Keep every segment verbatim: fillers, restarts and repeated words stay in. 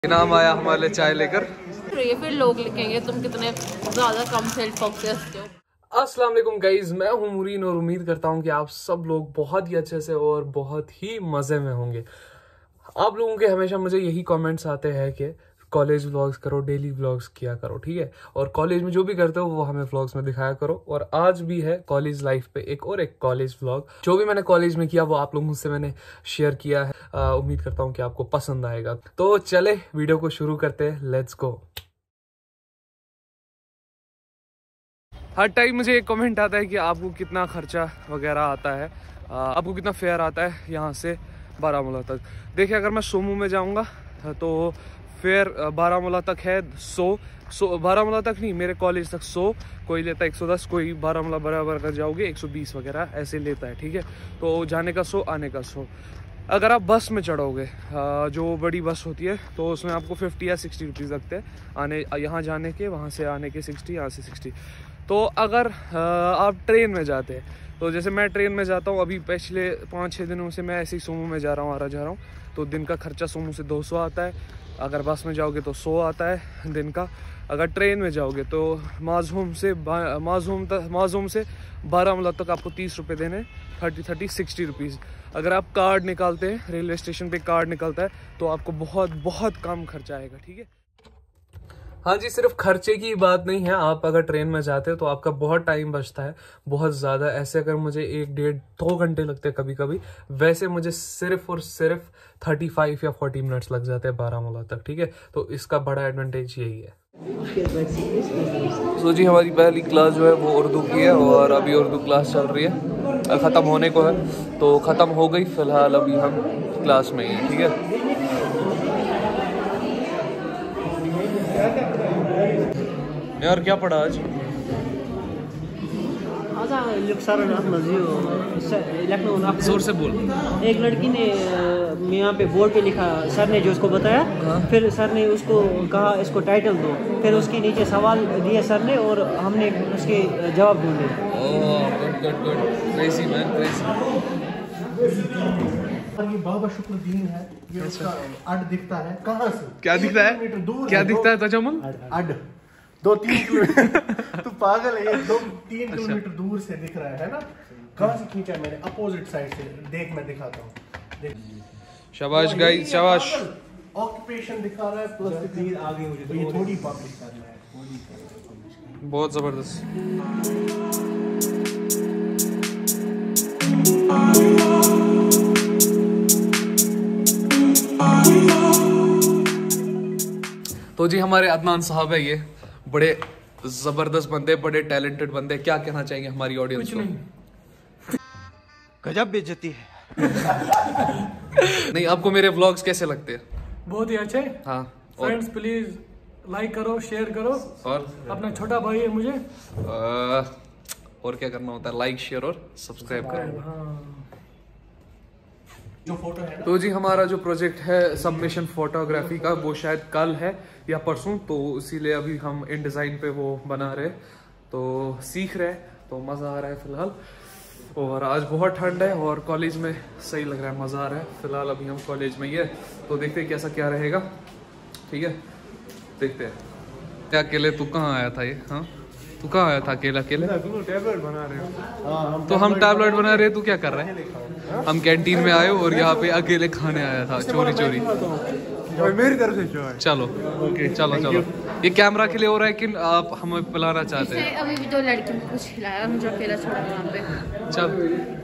इनाम आया हमारे चाय लेकर। फिर लोग लिखेंगे तुम कितने ज्यादा कम सेल्फ फोकस हो। अस्सलाम वालेकुम गाइज, मैं हूं मुरीन और उम्मीद करता हूं कि आप सब लोग बहुत ही अच्छे से और बहुत ही मज़े में होंगे। आप लोगों के हमेशा मुझे यही कमेंट्स आते हैं कि कॉलेज व्लॉग्स करो, डेली व्लॉग्स किया करो, ठीक है, और कॉलेज में जो भी करते हो वो हमें व्लॉग्स में दिखाया करो। और आज भी है कॉलेज लाइफ पे एक और एक कॉलेज व्लॉग। जो भी मैंने कॉलेज में किया वो आप लोगों से मैंने शेयर किया है। आ, उम्मीद करता हूँ कि आपको पसंद आएगा। तो चले वीडियो को शुरू करते हैं, लेट्स गो। हर टाइम मुझे एक कमेंट आता है कि आपको कितना खर्चा वगैरह आता है, आ, आपको कितना फेयर आता है यहाँ से बारामूला तक। देखिए, अगर मैं सोमू में जाऊँगा तो फेयर बारामूला तक है सौ सौ बारामूला तक नहीं, मेरे कॉलेज तक सौ, कोई लेता है एक सौ दस, कोई बारामूला बराबर अगर जाओगे एक सौ बीस वगैरह ऐसे लेता है, ठीक है। तो जाने का सौ, आने का सौ। अगर आप बस में चढ़ोगे, जो बड़ी बस होती है, तो उसमें आपको फिफ्टी या सिक्सटी रुपीज़ लगते हैं आने यहाँ जाने के, वहाँ से आने के सिक्सटी, यहाँ से सिक्सटी। तो अगर आप ट्रेन में जाते हैं, तो जैसे मैं ट्रेन में जाता हूँ, अभी पिछले पाँच छः दिनों से मैं ऐसे ही सोमू में जा रहा हूँ, आ रहा जा रहा हूँ, तो दिन का खर्चा सोमू से दो सौ आता है। अगर बस में जाओगे तो सौ आता है दिन का। अगर ट्रेन में जाओगे तो माजूम से माजूम तक माजूम से बारामूला तक आपको तीस रुपये देने, थर्टी थर्टी सिक्सटी रुपीज़। अगर आप कार्ड निकालते हैं, रेलवे स्टेशन पे कार्ड निकलता है, तो आपको बहुत बहुत कम खर्चा आएगा, ठीक है। हाँ जी, सिर्फ खर्चे की बात नहीं है। आप अगर ट्रेन में जाते हो तो आपका बहुत टाइम बचता है, बहुत ज़्यादा। ऐसे अगर मुझे एक डेढ़ दो घंटे लगते हैं कभी कभी, वैसे मुझे सिर्फ और सिर्फ थर्टी फाइव या फोर्टी मिनट्स लग जाते हैं बारामूला तक, ठीक है। तो इसका बड़ा एडवांटेज यही है। तो जी, हमारी पहली क्लास जो है वो उर्दू की है और अभी उर्दू क्लास चल रही है, ख़त्म होने को है, तो ख़त्म हो गई। फ़िलहाल अभी हम क्लास में ही हैं, ठीक है। यार क्या पढ़ा आज? जोर से बोल। एक लड़की ने यहाँ पे बोर्ड पे लिखा, सर ने जो उसको बताया, हाँ? फिर सर ने उसको कहा इसको टाइटल दो, फिर उसके नीचे सवाल दिए सर ने और हमने उसके जवाब ढूंढे। Oh, good good good, crazy man, crazy. ये बाबा शुक्रुद्दीन है, ये उसका अड दिखता है। कहाँ से? क्या दिखता है? क्या दिखता है तजम्मुल? अड दो तीन किलोमीटर तू पागल है, ये दो तीन किलोमीटर दूर से दिख रहा है ना। कहाँ से खींचा मैंने? अपोजिट साइड से। देख, मैं दिखाता हूँ। शाबाश गाइस, शाबाश। ऑक्यूपेशन दिखा रहा है, प्लस तीन आगे मुझे तो ये थोड़ी पब्लिश करना है। बहुत जबरदस्त। तो जी, हमारे अदनान साहब है, ये बड़े जबरदस्त बंदे, बड़े टैलेंटेड बंदे। क्या कहना चाहेंगे हमारी ऑडियंस को? गजब बेइज्जती है। नहीं, आपको मेरे व्लॉग्स कैसे लगते हैं? बहुत ही अच्छे। हाँ, फ्रेंड्स प्लीज लाइक करो, शेयर करो, और अपना छोटा भाई है मुझे। आ, और क्या करना होता है? लाइक, शेयर और सब्सक्राइब करो। हाँ। जो फोटो है, तो जी, हमारा जो प्रोजेक्ट है सबमिशन फोटोग्राफी का, वो शायद कल है या परसों, तो इसीलिए अभी हम इन डिज़ाइन पे वो बना रहे, तो सीख रहे, तो मज़ा आ रहा है फ़िलहाल। और आज बहुत ठंड है और कॉलेज में सही लग रहा है, मज़ा आ रहा है। फ़िलहाल अभी हम कॉलेज में ही है, तो देखते हैं कैसा क्या रहेगा, ठीक है, देखते हैं। क्या अकेले तू कहाँ आया था? ये हाँ, तू कहाँ आया था अकेले अकेले? टैबलेट बना रहे हो? तो हम टैबलेट बना रहे, तू क्या कर रहे हैं? हम कैंटीन में आए और यहाँ पे अकेले खाने आया था, चोरी चोरी। मेरी तरफ से चलो ओके, चलो चलो। ये कैमरा के लिए हो रहा है कि आप हमें पिलाना चाहते हैं? अभी भी दो लड़की को कुछ खिलाया, मुझे अकेला छोड़ा वहाँ पे। चल,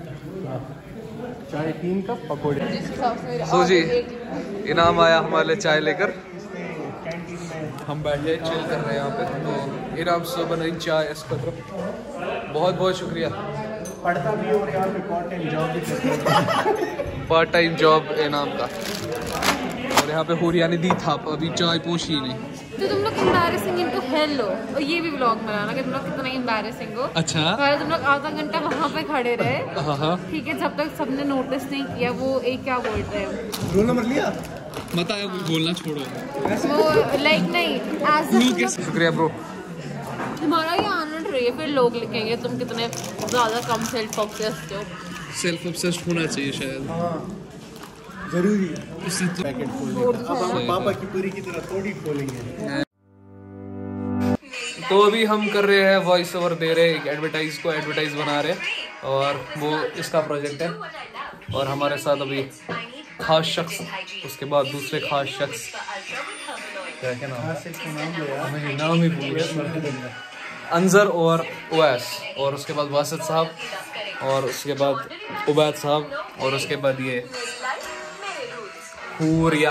चाय तीन कप पकौड़े। सो जी, इनाम आया हमारे चाय लेकर। हम बैठे चिल कर रहे हैं यहाँ पे, तो इनाम से बनाई चाय इस पर। बहुत बहुत शुक्रिया। पढ़ता भी और यहाँ पे पार्ट टाइम जॉब भी करता है। पार्ट टाइम जॉब इनाम का, और यहाँ पे हुरिया ने दी था, अभी चाय पहुँची ही नहीं। तो तुम लोग एम्बैरेसिंग इनको हेलो, और ये भी व्लॉग बनाना कि तुम लोग कितना एम्बैरेसिंग हो। अच्छा, पहले तुम लोग आधा घंटा वहाँ पे खड़े रहे, हाँ, ठीक है, जब तक सबने नोटिस नहीं किया। वो एक क्या बोल रहे हैं, रोल नंबर लिया, मत आया बोलना छोड़ो। वो लाइक नहीं, एज शुक्रिया ब्रो। तुम्हारा ये आना रही, फिर लोग लिखेंगे तुम कितने ज्यादा कम सेल्फ फोकस हो। सेल्फ ऑब्सेस्ड होना चाहिए शायद। जरूरी है उससे पैकेट खोलने का। अब हम पापा की पूरी की तरह थोड़ी खोलेंगे। तो अभी हम कर रहे हैं वॉइस ओवर दे रहे हैं, एक एडवर्टाइज को एडवर्टाइज बना रहे हैं और वो इसका प्रोजेक्ट है। और हमारे साथ अभी खास शख्स, उसके बाद दूसरे खास शख्स, क्या क्या नाम है, नाम ही भूल गया, अंजर और उवैस, और उसके बाद वासिद साहब, और उसके बाद उबैद साहब, और उसके बाद ये हुरिया।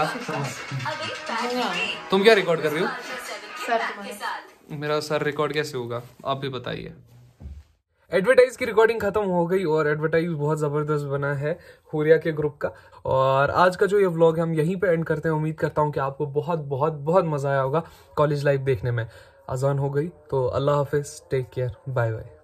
तुम क्या रिकॉर्ड कर रही हो? मेरा सर रिकॉर्ड कैसे होगा आप भी बताइए। एडवर्टाइज की रिकॉर्डिंग खत्म हो गई और एडवर्टाइज बहुत ज़बरदस्त बना है हुरिया के ग्रुप का। और आज का जो ये व्लॉग है हम यहीं पे एंड करते हैं। उम्मीद करता हूँ कि आपको बहुत बहुत बहुत मज़ा आया होगा कॉलेज लाइफ देखने में। अजान हो गई तो अल्लाह हाफिज़, टेक केयर, बाय बाय।